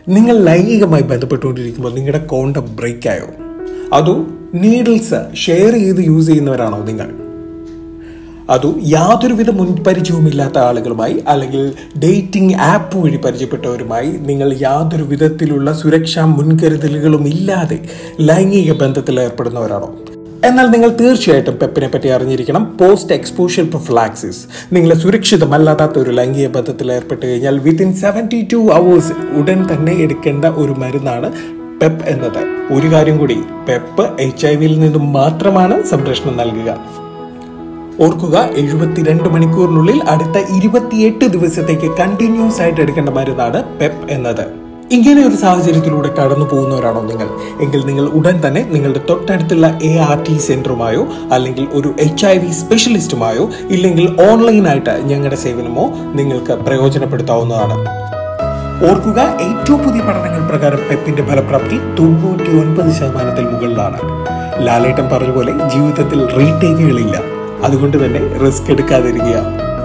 നിങ്ങൾ ലൈംഗികമായി ബന്ധപ്പെട്ടുകൊണ്ടിരിക്കുമ്പോൾ നിങ്ങളുടെ കോണ്ടം ബ്രേക്ക് ആയോ? അതോ നീഡിൽസ് ഷെയർ ചെയ്ത് യൂസ് ചെയ്യുന്നവരാണോ നിങ്ങൾ? അതോ യാതൊരുവിധ മുൻപരിചയവുമില്ലാത്ത ആളുകളുമായി അല്ലെങ്കിൽ ഡേറ്റിംഗ് ആപ്പ് വഴി പരിചയപ്പെട്ടവരുമായി നിങ്ങൾ യാതൊരു വിധത്തിലുള്ള സുരക്ഷാ മുൻകരുതലുകളും ഇല്ലാതെ ലൈംഗിക ബന്ധത്തിൽ ഏർപ്പെടുന്നവരാണോ? എന്നാൽ നിങ്ങൾ തീർച്ചയായിട്ടും പെപ്പിനെ പറ്റി അറിഞ്ഞിരിക്കണം. Post exposure prophylaxis. നിങ്ങൾ സുരക്ഷിതമല്ലാത്ത ഒരു ലൈംഗിക ബന്ധത്തിൽ ഏർപ്പെട്ട് കഴിഞ്ഞാൽ വിത്തിൻ 72 hours ഉടൻ തന്നെ എടുക്കേണ്ട ഒരു മരുന്നാണ് പെപ്പ് എന്നത്. ഒരു കാര്യം കൂടി, പെപ്പ് HIV നിന്നും മാത്രമാണ് സംരക്ഷണം നൽകുക. ഓർക്കുക, 72 മണിക്കൂറിനുള്ളിൽ അടുത്ത 28 ദിവസത്തേക്ക് കണ്ടിന്യൂസ് ആയിട്ട് എടുക്കേണ്ട മരുന്നാണ് പെപ്പ് എന്നത്. ഇങ്ങനെ ഒരു സാഹചര്യത്തിലൂടെ കടന്നു പോകുന്നവരാണോ നിങ്ങൾ? എങ്കിൽ നിങ്ങൾ ഉടൻ തന്നെ നിങ്ങളുടെ തൊട്ടടുത്തുള്ള ART സെന്ററുമായോ അല്ലെങ്കിൽ ഒരു HIV സ്പെഷ്യലിസ്റ്റുമായോ ഇല്ലെങ്കിൽ ഓൺലൈനായിട്ട് ഞങ്ങളുടെ സേവനമോ നിങ്ങൾക്ക് പ്രയോജനപ്പെടുത്താവുന്നതാണ്. ഓർക്കുക, ഏറ്റവും പുതിയ പഠനങ്ങൾ പ്രകാരം പെപ്പിന്റെ ഫലപ്രാപ്തി 99% മുകളിലാണ്. ലാലേട്ടൻ പറഞ്ഞ പോലെ ജീവിതത്തിൽ റീടേക്കുകളില്ല. അതുകൊണ്ട് തന്നെ റിസ്ക് എടുക്കാതിരിക്കുക.